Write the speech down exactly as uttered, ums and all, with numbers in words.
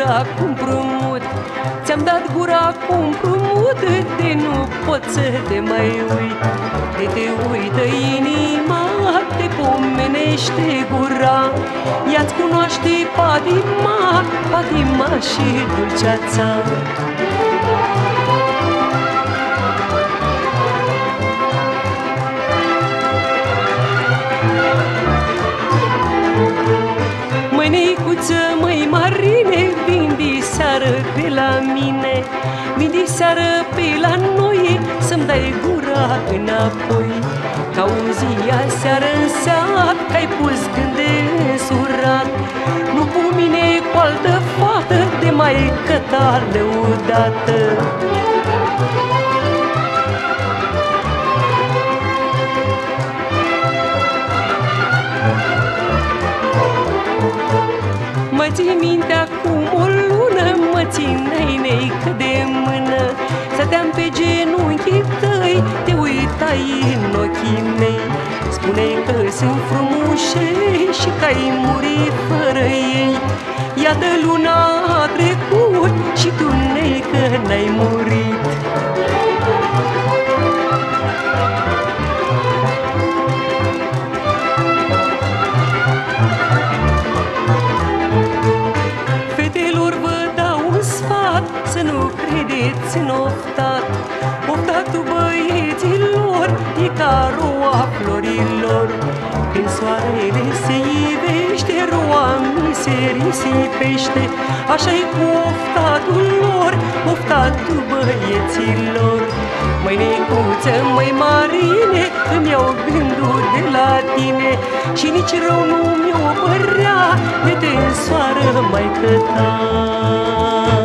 gura cu împrumut, ți-am dat gura cu împrumut, de nu pot să te mai uit. De te uită inima, te pomenește gura, ea-ți cunoaște patima, patima și dulceața. Măi Neicuță, măi Marine, vin diseară pe la mine, vin diseară pe la noi, să-mi dai gura înapoi. Că-auzi aseară în seară că-ai pus gând de însurat, nu cu mine cu altă fată, de maică ta lăudată. Mă ții minte acum o lună, mă țineai neică de mână, stăteam pe genunchii tăi, te uitai în ochii mei, spuneai că sunt frumușei și că ai murit fără ei. Iată luna a trecut și tu neică n-ai murit. Să nu credeți în oftat, oftatul băieților e ca roa florilor. Când soarele se ivește, roa mi se risipește, așa-i cu oftatul lor, oftatul băieților. Măi Neicuță, măi Marine, îmi iau gândul de la tine și nici rău nu mi-o părea de te însoară maică ta.